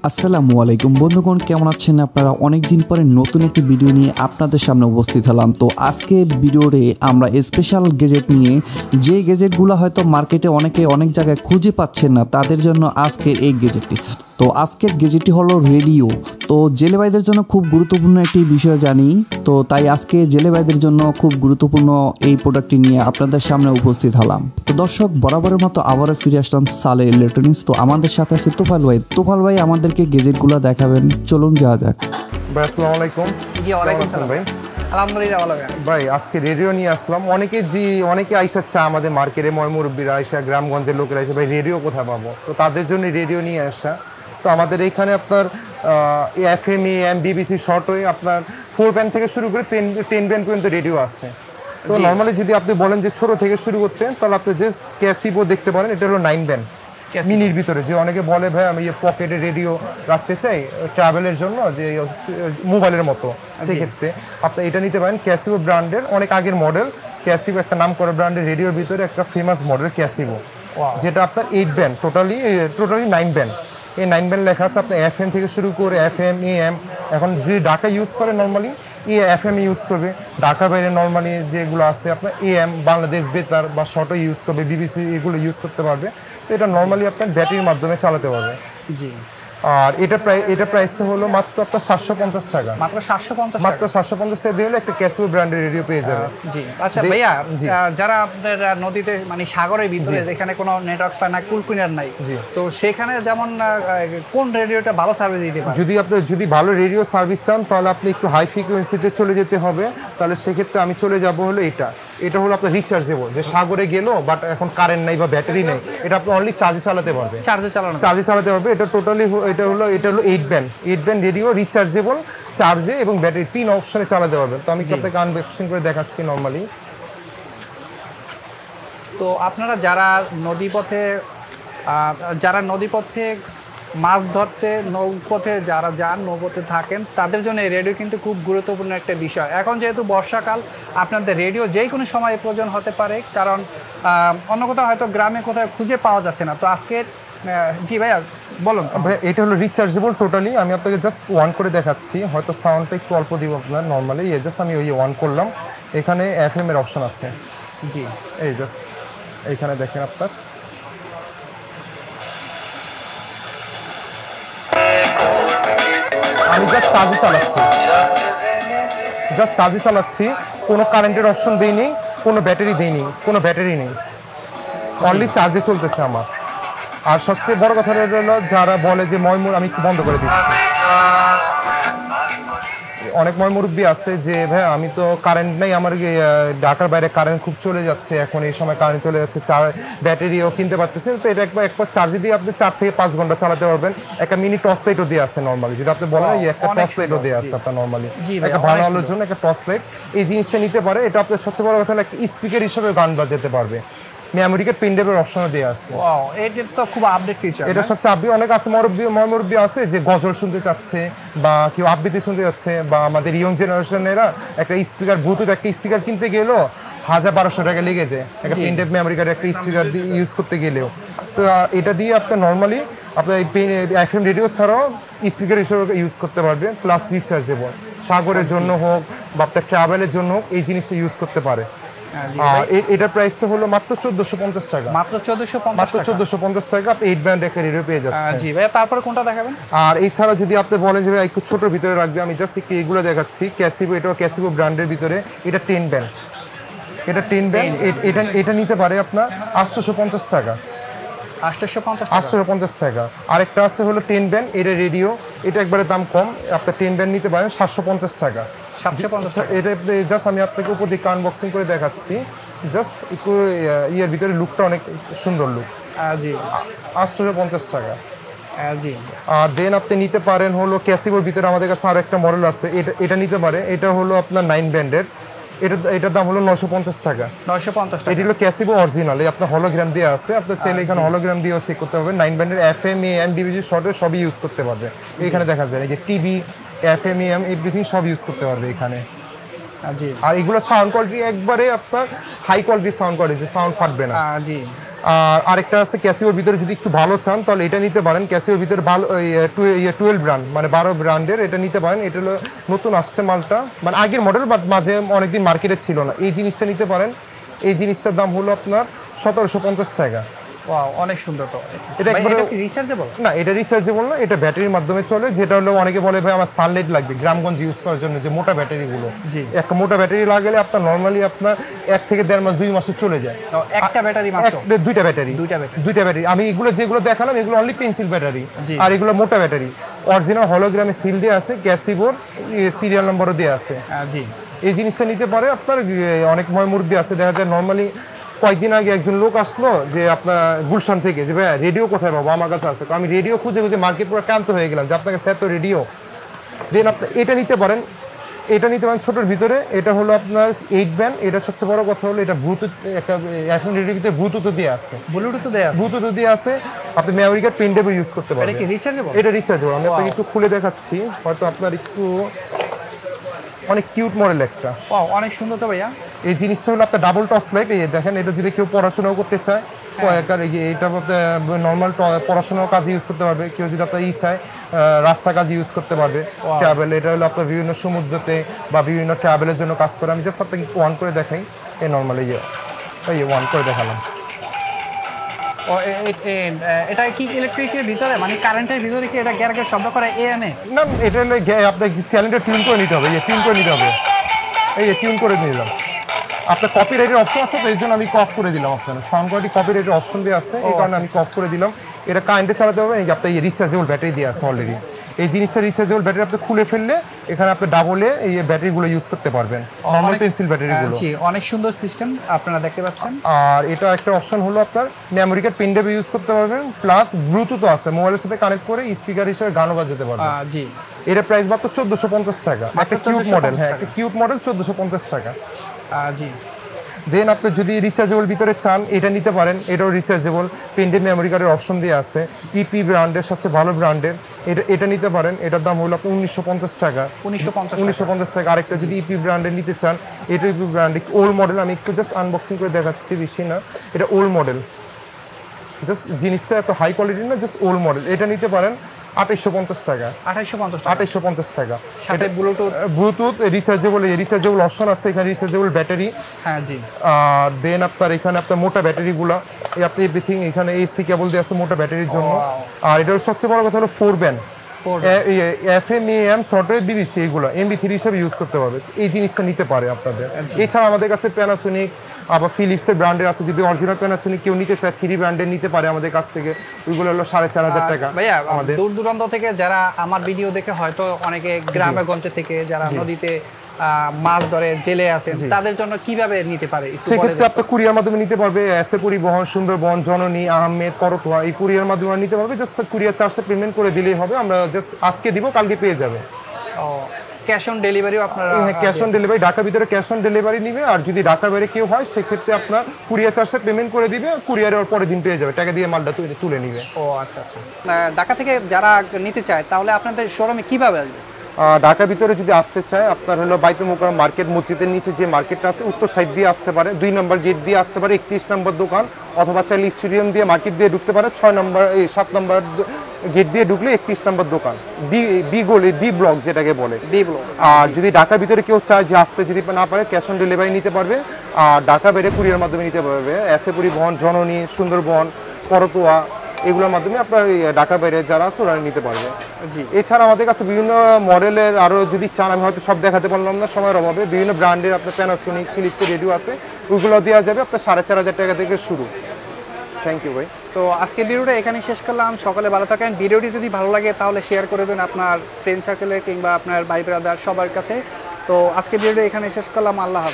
আসসালামু আলাইকুম বন্ধুগণ, কেমন আছেন আপনারা? অনেক দিন পরে নতুন একটি ভিডিও নিয়ে আপনাদের সামনে উপস্থিত হলাম। তো আজকে ভিডিওতে আমরা স্পেশাল গেজেট নিয়ে, যে গেজেটগুলো হয়তো মার্কেটে অনেকে অনেক জায়গায় খুঁজে পাচ্ছেন না, তাদের জন্য আজকের এই গেজেটটি। তো আজকের গেজেটটি হলো রেডিও। তো জেলে ভাইদের জন্য খুব গুরুত্বপূর্ণ একটি বিষয় জানি, তো তাই আজকে জেলে ভাইদের জন্য খুব গুরুত্বপূর্ণ এই প্রোডাক্টটি নিয়ে আপনাদের সামনে উপস্থিত হলাম। তো দর্শক, বরাবরের মতো আবারও ফিরে আসলাম সালে ইলেকট্রনিক্স। তো আমাদের সাথে আছে তোফাল ভাই আমাদেরকে গেজেটগুলো দেখাবেন। চলুন যাওয়া যাক। ভাই আসসালামু আলাইকুম। জি ওয়ালাইকুম আসসালাম ভাই। আলহামদুলিল্লাহ ভালো ভাই। আজকে রেডিও নিয়ে আসলাম। অনেকে আইসা চায় আমাদের মার্কেটে, ময়মুরব্বীরা আইসা, গ্রামগঞ্জের লোকেরা আইসা, ভাই রেডিও কোথায় পাবো? তো তাদের জন্য রেডিও নিয়ে আসা। তো আমাদের এখানে আপনার FM, AM, BBC short wave আপনার 4 ব্যান্ড থেকে শুরু করে 10 ব্যান্ড পর্যন্ত রেডিও আছে। তো নর্মালি যদি আপনি বলেন যে ছোট থেকে শুরু করতে, তাহলে আপনি যে ক্যাসিবো দেখতে পারেন, এটা হলো 9 ব্যান্ড মিনির ভিতরে। যে অনেকে বলে ভাই আমি পকেটে রেডিও রাখতে চাই ট্রাভেলের জন্য, যে মোবাইলের মতো, সেক্ষেত্রে আপনি এটা নিতে পারেন। ক্যাসিবো ব্র্যান্ডের অনেক আগের মডেল। ক্যাসিবো একটা নাম করা ব্র্যান্ডের রেডিওর ভিতরে একটা ফেমাস মডেল ক্যাসিবো, যেটা আপনার 8 ব্যান্ড, টোটালি 9 ব্যান্ড। এই 9 ব্যান্ড লেখা আছে আপনার FM থেকে শুরু করে FM, AM। এখন যদি ঢাকা ইউজ করে নর্মালি FM ইউজ করবে, ঢাকার বাইরে নর্মালি যেগুলো আছে আপনার AM, বাংলাদেশ বেতার বা শর্টও ইউজ করবে, BBC এগুলো ইউজ করতে পারবে। তো এটা নর্মালি আপনার ব্যাটারির মাধ্যমে চালাতে পারবে। জি। আর এটা প্রাইস হলো মাত্র আপনার 750 টাকা। মাত্র 750 টাকা দিয়ে হলে একটা ক্যাসিবো ব্র্যান্ডের রেডিও পেয়ে যাবে। জি। আচ্ছা ভাইয়া, যারা আপনার নদীতে মানে সাগরের ভিতরে যেখানে কোনো নেটওয়ার্ক পায় না, কুলকুনার নাই, তো সেখানে যেমন কোন রেডিওটা ভালো সার্ভিস দিতে পারে? যদি ভালো রেডিও সার্ভিস চান, তাহলে আপনি একটু হাই ফ্রিকোয়েন্সিতে চলে যেতে হবে। তাহলে সেক্ষেত্রে আমি চলে যাব হলো এটা হলো আপনার রিচার্জেবল, যে সাগরে গেল বাট এখন কারেন্ট নাই বা ব্যাটারি নেই, এটা আপনি অনলি চার্জে চালাতে পারবে। চার্জে চালাতে পারবে। এটা হলো 8 ব্যান্ড রেডিও, রিচার্জেবল, চার্জে এবং ব্যাটারি 3 অপশনে চালাতে পারবেন। তো আমি আপনাকে আনবক্সিং করে দেখাচ্ছি নর্মালি। তো আপনারা যারা নদীপথে মাছ ধরতে নৌপথে যারা যান, নৌপথে থাকেন, তাদের জন্য এই রেডিও কিন্তু খুব গুরুত্বপূর্ণ একটা বিষয়। এখন যেহেতু বর্ষাকাল, আপনাদের রেডিও যে কোনো সময় প্রয়োজন হতে পারে, কারণ অন্য কোথাও হয়তো গ্রামে কোথাও খুঁজে পাওয়া যাচ্ছে না। তো আজকে জি ভাইয়া বলুন। ভাই এটা হলো রিচার্জেবল টোটালি। আমি আপনাকে জাস্ট অন করে দেখাচ্ছি, হয়তো সাউন্ডটা একটু অল্প দিব আপনার। নর্মালি জাস্ট আমি অন করলাম, এখানে FM এর অপশন আছে। জি, এই জাস্ট এইখানে দেখেন আপনার, আমি জাস্ট চার্জে চালাচ্ছি, কোনো কারেন্টের অপশন দিইনি, কোনো ব্যাটারি নেই, অনলি চার্জে চলতেছে আমার। আর সবচেয়ে বড় কথা হলো, যারা বলে যে আমি একটু বন্ধ করে দিচ্ছি, অনেক ময়মুরব্বী আছে যে ভাই আমি তো কারেন্ট নেই, আমার ঢাকার বাইরে কারেন্ট খুব চলে যাচ্ছে, এখন এই সময় কারেন্ট চলে যাচ্ছে, ব্যাটারিও কিনতে পারতেছে। তো এটা একবার চার্জে দিয়ে আপনি 4 থেকে 5 ঘন্টা চালাতে পারবেন। একটা মিনি টর্চ লাইটও দিয়ে আছে নর্মালি, যদি আপনি বলেন একটা টর্চ লাইটও দিয়ে আছে আপনার নর্মালি, একটা ভালো আলোর জন্য একটা টর্চ লাইট, এই জিনিসটা নিতে পারে। এটা আপনার সবচেয়ে বড় কথা হলো একটা স্পিকার হিসেবে গান বাজাতে পারবে। মেমোরি কার্ড, পেন ড্রাইভের অপশনও দেওয়া আছে। ওয়াও, এটা তো খুব আপডেট ফিচার। এটা সবচেয়ে অনেক আছে ময়মুরব্বী আছে যে গজল শুনতে চাচ্ছে, বা কেউ আবৃত্তি শুনতে যাচ্ছে, বা আমাদের ইয়ং জেনারেশনেরা একটা স্পিকার, ব্লুটুথ একটা স্পিকার কিনতে গেলেও 1000-1200 টাকা লেগে যায়, একটা পেন ড্রাইভ মেমোরি কার্ড একটা স্পিকার দিয়ে ইউজ করতে গেলেও। তো এটা দিয়ে আপনার নর্মালি আপনার FM রেডিও ছাড়াও স্পিকার হিসেবে ইউজ করতে পারবে, প্লাস রিচার্জেবল, সাগরের জন্য হোক বা আপনার ট্রাভেলের জন্য হোক, এই জিনিসটা ইউজ করতে পারে। এটার প্রাইসটা হলো মাত্র 1450 টাকা। মাত্র 1450 টাকা আপনি 8 ব্যান্ড একটা রেডিও পেয়ে যাচ্ছেন। জি ভাই, তারপরে কোনটা দেখাবেন? আর এছাড়া যদি আপনি বলেন যে একটু ছোটর ভিতরে রাখবে, আমি জাস্ট একটু এগুলো দেখাচ্ছি। ক্যাসিবো ব্র্যান্ডের ভিতরে এটা 10 ব্যান্ড, এটা নিতে পারে আপনার 850 টাকা। 850 টাকা। আরেকটা আছে হলো 10 ব্যান্ড, এটা রেডিও, এটা একবারে দাম কম, আপনার 10 ব্যান্ড নিতে পারেন 750 টাকা। এটা জাস্ট আমি আপনাকে উপর দিকে আনবক্সিং করে দেখাচ্ছি, জাস্ট একটু ইয়ের ভিতরে লুকটা অনেক সুন্দর লুক। জি, 850 টাকা। জি। আর দেন আপনি নিতে পারেন হলো ক্যাসিবোর ভিতরে আমাদের কাছে আরো একটা মডেল আছে, এটা নিতে পারে। এটা হলো আপনার 9 ব্যান্ডের, এটার দাম হলো 950 টাকা। এটা হলো ক্যাসিবো অরিজিনাল, আপনার হলোগ্রাম দিয়ে আছে, আপনার চাইলে এখানে হলোগ্রাম দিয়েও চেক করতে হবে। 9 ব্যান্ডের FM, AM, BBC শর্টে সবই ইউজ করতে পারবে। এখানে দেখা যায় যে টিভি, FM, AM এভরিথিং সব ইউজ করতে পারবে এখানে। আর এগুলো সাউন্ড কোয়ালিটি একবারে আপনার high quality sound quality, sound ফাটবে না। আর আরেকটা আছে ক্যাসিওর ভিতরে যদি একটু ভালো চান তাহলে এটা নিতে পারেন। ক্যাসিওর ভিতরে ভালো 12 ব্র্যান্ড মানে 12 ব্র্যান্ডের এটা নিতে পারেন। এটা হলো নতুন আসছে মালটা, মানে আগের মডেল, বাট মাঝে অনেকদিন মার্কেটে ছিল না। এই জিনিসটা নিতে পারেন। এই জিনিসটার দাম হলো আপনার 1750 টাকা। ওয়াও, অনেক সুন্দর। তো এটা কি রিচার্জেবল? না, এটা রিচার্জেবল না, এটা ব্যাটারির মাধ্যমে চলে। যেটা হলো অনেকে বলে ভাই আমার সানলাইট লাগবে গ্রামগঞ্জ ইউজ করার জন্য, যে মোটা ব্যাটারিগুলো, একটা মোটা ব্যাটারি লাগালে আপনার নর্মালি আপনার 1 থেকে 1.5 মাস 2 মাসে চলে যায়। একটা ব্যাটারি মাত্র? দুইটা ব্যাটারি। আমি এগুলো যেগুলো দেখালাম এগুলো অনলি পেন্সিল ব্যাটারি, আর এগুলো মোটা ব্যাটারি। অরিজিনাল হলোগ্রামে সিল দেওয়া আছে, ক্যাসিবোর সিরিয়াল নম্বরও দেওয়া আছে। এই জিনিসটা নিতে পারে আপনার। অনেক মুরব্বি আছে, দেখা যায় নর্মালি কয়েকদিন আগে একজন লোক আসলো যে আপনার গুলশান থেকে, যে ভাই রেডিও কোথায় পাবো, আমার কাছে আছে। আমি রেডিও খুঁজে খুঁজে মার্কেট পুরো ক্লান্ত হয়ে গেলাম যে আপনার কাছে এত রেডিও। দেন আপনি এটা নিতে পারেন। এটা নিতে পারেন ছোটোর ভিতরে। এটা হলো আপনার 8 ব্যান্ড। এটা সবচেয়ে বড় কথা হলো এটা ব্লুটুথ, একটা এখন রেডিওর ভিতরে ব্লুটুথ দিয়ে আছে। ব্লুটুথ দিয়ে আছে। আপনি memory card pen drive use করতে পারবেন। এটা রিচার্জেবল। আমি আপনাকে একটু খুলে দেখাচ্ছি, হয়তো আপনার একটু অনেক কিউট মডেল একটা। অনেক সুন্দর তো ভাইয়া। এই জিনিসটা হলো আপনার ডাবল টস লাইট। এই দেখেন, এটা যদি কেউ পড়াশোনাও করতে চায়, এটা নর্মাল পড়াশোনার কাজে ইউজ করতে পারবে। কেউ যদি আপনার চায় রাস্তা কাজে ইউজ করতে পারবে, ট্রাভেল। এটা হলো আপনার বিভিন্ন সমুদ্রতে বা বিভিন্ন ট্রাভেলের জন্য কাজ করে। আমি জাস্ট আপনাকে অন করে দেখাই। এই নর্মাল এই অন করে দেখালাম। এটা কি ইলেকট্রিকের ভিতরে, মানে কারেন্টের ভিতরে কি এটা গ্যার শব্দ করে এএমএ? না, এটা হলো আপনার চ্যানেলটা টিউন করে নিতে হবে। টিউন করে নিতে হবে। এই টিউন করে নিলাম। আপনার কপিরাইটের অপশন আছে, তো এই জন্য আমি অফ করে দিলাম। আপনার সাউন্ড কোয়ালিটি কপিরাইটের অপশন দিয়ে আছে, এই কারণে আমি অফ করে দিলাম। এটা কারেন্টে চালাতে হবে। এই যে আপনার রিচার্জেবল ব্যাটারি দিয়ে আছে অলরেডি। এই জিনিসটা রিচার্জেবল ব্যাটারি আপনি খুলে ফেললে এখানে আপনি ডাবলে এই ব্যাটারিগুলো ইউজ করতে পারবেন, নরমাল পেন্সিল ব্যাটারিগুলো। অনেক সুন্দর সিস্টেম আপনারা দেখতে পাচ্ছেন। আর এটা একটা অপশন হলো আপনার memory card pen drive use করতে পারবেন, প্লাস ব্লুটুথও আছে। মোবাইলের সাথে কানেক্ট করে স্পিকার হিসেবে গানও বাজাতে পারবেন। এটা প্রাইস মাত্র 1450 টাকা। একটা কিউট মডেল। হ্যাঁ, একটা কিউট মডেল 1450 টাকা। দেন আপনি যদি রিচার্জেবল ভিতরে চান এটা নিতে পারেন। এটাও রিচার্জেবল, পেনড্রাইভ মেমোরি কার্ডের অপশন দিয়ে আছে। ইপি ব্র্যান্ডের, সবচেয়ে ভালো ব্র্যান্ডের। এটা নিতে পারেন। এটার দাম হলো আপনার 1950 টাকা। 1950 টাকা। আরেকটা যদি ইপি ব্র্যান্ডের নিতে চান, এটা ইপি ব্র্যান্ড, ওল্ড মডেল। আমি একটু জাস্ট আনবক্সিং করে দেখাচ্ছি, বেশি না। এটা ওল্ড মডেল, জাস্ট জিনিসটা এত হাই কোয়ালিটি না, জাস্ট ওল্ড মডেল। এটা নিতে পারেন 2850 টাকা। 2850 টাকা। সাথে ব্লুটুথ রিচার্জেবল অপশন আছে এখানে, রিচার্জেবল ব্যাটারি। আর দেন আপনার এখানে আপনার মোটা ব্যাটারিগুলো, আপনি এভরিথিং এখানে এসি কেবল দিয়ে আছে মোটা ব্যাটারির জন্য। আর এটার সবচেয়ে বড় কথা হলো 4 band FM AM software BBC, এগুলো MP3 হিসেবে ইউজ করতে পারবে। এই জিনিসটা নিতে পারে আপনাদের। এছাড়া আমাদের কাছে প্যানাসোনিক, আবার ফিলিপসের ব্র্যান্ডের আছে। যদি অরিজিনাল প্যানাসোনিক কেউ নিতে চায় 3 ব্র্যান্ডের নিতে পারে আমাদের কাছ থেকে। ওইগুলো হলো 4500 টাকা। ভাইয়া, দূর দূরান্ত থেকে যারা আমার ভিডিও দেখে, হয়তো অনেকে গ্রামে গঞ্জে থেকে যারা নদীতে মাছ ধরে জেলে আছেন, তাদের জন্য কিভাবে নিতে পারে? সেক্ষেত্রে আপনি কুরিয়ার মাধ্যমে নিতে পারবে। এসে পরিবহন, সুন্দরবন, জননী, আহমেদ, করতোয়া, এই কুরিয়ার মাধ্যমে নিতে পারবে। জাস্ট কুরিয়ার চার্জে পেমেন্ট করে দিলেই হবে। আমরা জাস্ট আজকে দিব, কালকে পেয়ে যাবে। ক্যাশ অন ডেলিভারিও আপনারা? হ্যাঁ, ক্যাশ অন ডেলিভারি। ঢাকার ভিতরে ক্যাশ অন ডেলিভারি নিবে। আর যদি ঢাকার বাইরে কেউ হয় সেক্ষেত্রে আপনার কুরিয়ার চার্জে পেমেন্ট করে দিবে, কুরিয়ারের পরের দিন পেয়ে যাবে, টাকা দিয়ে মালটা তুলে নিবে। আচ্ছা। ঢাকা থেকে যারা নিতে চায় তাহলে আপনাদের শোরুমে কিভাবে আসবে? ঢাকার ভিতরে যদি আসতে চায়, আপনার হলো বাইতুল মোকাররম মার্কেট, মসজিদের নিচে যে মার্কেটটা আছে, উত্তর সাইড দিয়ে আসতে পারে। 2 নম্বর গেট দিয়ে আসতে পারে, 31 নম্বর দোকান। অথবা চাইলে স্টেডিয়াম দিয়ে মার্কেট দিয়ে ঢুকতে পারে। 7 নম্বর গেট দিয়ে ঢুকলে 31 নম্বর দোকান, বি গলি, বি ব্লক যেটাকে বলে। আর যদি ঢাকার ভিতরে কেউ চায় যে আসতে যদি না পারে, ক্যাশ অন ডেলিভারি নিতে পারবে। আর ঢাকা বাইরে কুরিয়ার মাধ্যমে নিতে পারবে। এসে পরিবহন, জননী, সুন্দরবন, করতোয়া, এগুলোর মাধ্যমে আপনার ঢাকার বাইরে যারা আছে ওরা নিতে পারবে। এছাড়া আমাদের কাছে বিভিন্ন মডেলের আরও যদি চান, আমি হয়তো সব দেখাতে পারলাম না সময়ের অভাবে, বিভিন্ন ব্র্যান্ডের আপনার প্যানাসোনিক, ফিলিপসের রেডিও আছে, ওইগুলো দেওয়া যাবে আপনার 4500 টাকা থেকে শুরু। থ্যাংক ইউ ভাই। তো আজকে ভিডিওটা এখানে শেষ করলাম। সকালে ভালো থাকেন। ভিডিওটি যদি ভালো লাগে তাহলে শেয়ার করে দেন আপনার ফ্রেন্ড সার্কেলে কিংবা আপনার ভাই ব্রাদার সবার কাছে। তো আজকে ভিডিওটা এখানে শেষ করলাম। আল্লাহ হাফেজ।